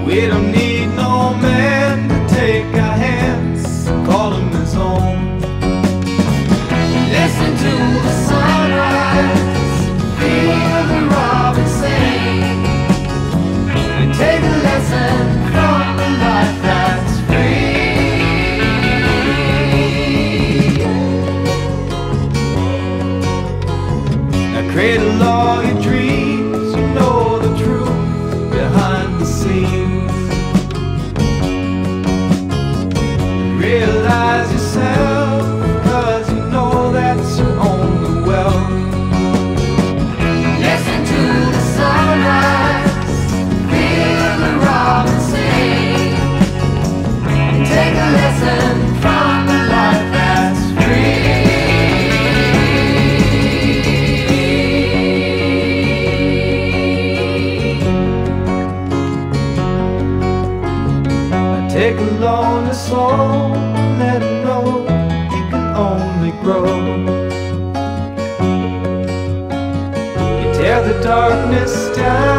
We don't need no man to take our hands, call him his own. Listen to the sunrise, feel the robin sing, and take a lesson from a life that's free. Now cradle all your dreams, you know the truth behind the scenes. Realize yourself, cause you know that's your only wealth. Listen to the sunrise, feel the robin sing, and take a lesson from a life that's free. Take a lonely soul, let him know he can only grow. You tear the darkness down.